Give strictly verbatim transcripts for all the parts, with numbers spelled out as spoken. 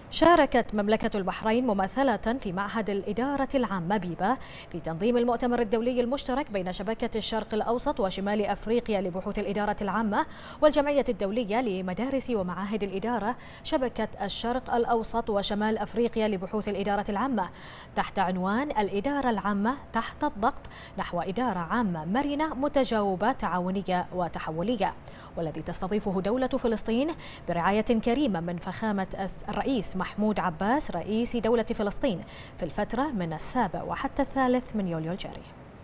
شاركت مملكة البحرين ممثلة في معهد الإدارة العامة بيبا في تنظيم المؤتمر الدولي المشترك بين شبكة الشرق الأوسط وشمال أفريقيا لبحوث الإدارة العامة والجمعية الدولية لمدارس ومعاهد الإدارة شبكة الشرق الأوسط وشمال أفريقيا لبحوث الإدارة العامة تحت عنوان الإدارة العامة تحت الضغط نحو إدارة عامة مرنة متجاوبة تعاونية وتحولية، والذي تستضيفه دولة فلسطين برعاية كريمة من فخامة الرئيس محمود عباس رئيس دولة فلسطين في الفترة من السابع وحتى الثالث من يوليو الجاري.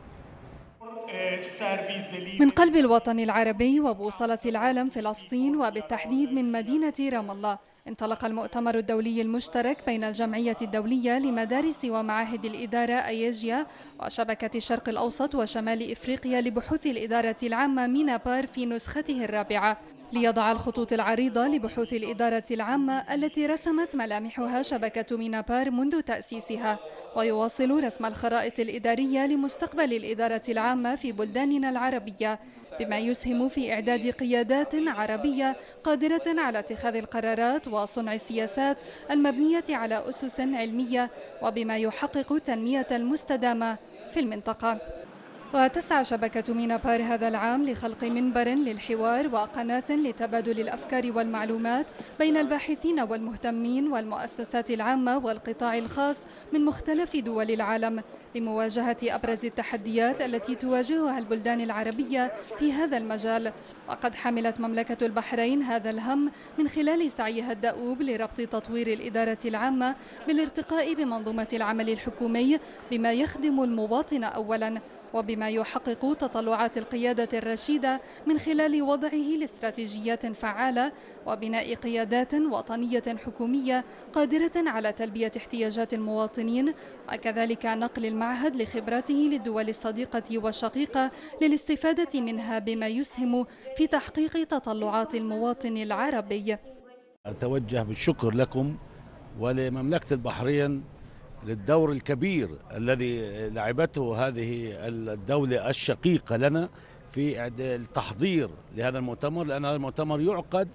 من قلب الوطن العربي وبوصلة العالم فلسطين، وبالتحديد من مدينة رام الله، انطلق المؤتمر الدولي المشترك بين الجمعية الدولية لمدارس ومعاهد الإدارة أيجيا وشبكة الشرق الأوسط وشمال إفريقيا لبحوث الإدارة العامة مينابار في نسخته الرابعة، ليضع الخطوط العريضة لبحوث الإدارة العامة التي رسمت ملامحها شبكة مينابار منذ تأسيسها، ويواصل رسم الخرائط الإدارية لمستقبل الإدارة العامة في بلداننا العربية، بما يسهم في إعداد قيادات عربية قادرة على اتخاذ القرارات وصنع السياسات المبنية على أسس علمية، وبما يحقق التنمية المستدامة في المنطقة. وتسعى شبكة مينابار هذا العام لخلق منبر للحوار وقناة لتبادل الأفكار والمعلومات بين الباحثين والمهتمين والمؤسسات العامة والقطاع الخاص من مختلف دول العالم لمواجهة أبرز التحديات التي تواجهها البلدان العربية في هذا المجال. وقد حملت مملكة البحرين هذا الهم من خلال سعيها الدؤوب لربط تطوير الإدارة العامة بالارتقاء بمنظومة العمل الحكومي بما يخدم المواطن أولاً، وبما يحقق تطلعات القيادة الرشيدة من خلال وضعه لاستراتيجيات فعالة وبناء قيادات وطنية حكومية قادرة على تلبية احتياجات المواطنين، وكذلك نقل المعهد لخبراته للدول الصديقة والشقيقة للاستفادة منها بما يسهم في تحقيق تطلعات المواطن العربي. أتوجه بالشكر لكم ولمملكة البحرين للدور الكبير الذي لعبته هذه الدولة الشقيقة لنا في التحضير لهذا المؤتمر، لأن هذا المؤتمر يعقد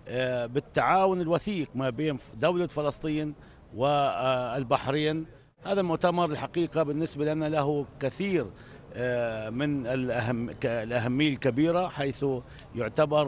بالتعاون الوثيق ما بين دولة فلسطين والبحرين. هذا المؤتمر الحقيقة بالنسبة لنا له كثير من الأهم الأهمية الكبيرة، حيث يعتبر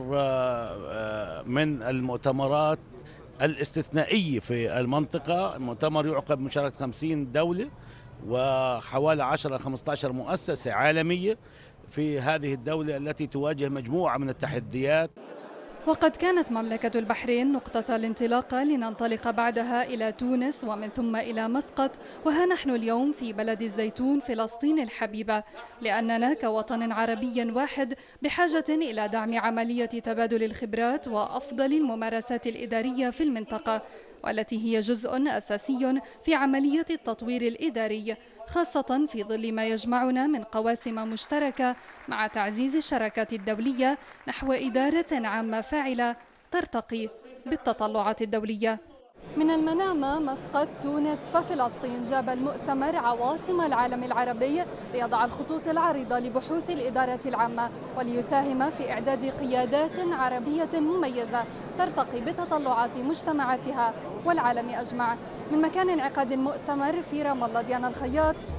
من المؤتمرات الاستثنائية في المنطقة. المؤتمر يعقد بمشاركة خمسين دولة وحوالي عشرة إلى خمسة عشر مؤسسة عالمية في هذه الدولة التي تواجه مجموعة من التحديات. وقد كانت مملكة البحرين نقطة الانطلاق لننطلق بعدها إلى تونس ومن ثم إلى مسقط، وها نحن اليوم في بلد الزيتون فلسطين الحبيبة، لأننا كوطن عربي واحد بحاجة إلى دعم عملية تبادل الخبرات وأفضل الممارسات الإدارية في المنطقة، والتي هي جزء أساسي في عملية التطوير الإداري، خاصة في ظل ما يجمعنا من قواسم مشتركة مع تعزيز الشراكات الدولية نحو إدارة عامة فاعلة ترتقي بالتطلعات الدولية. من المنامة، مسقط، تونس، ففلسطين جاب المؤتمر عواصم العالم العربي ليضع الخطوط العريضة لبحوث الإدارة العامة وليساهم في إعداد قيادات عربية مميزة ترتقي بتطلعات مجتمعاتها والعالم أجمع. من مكان انعقاد المؤتمر في رام الله، ديانا الخياط،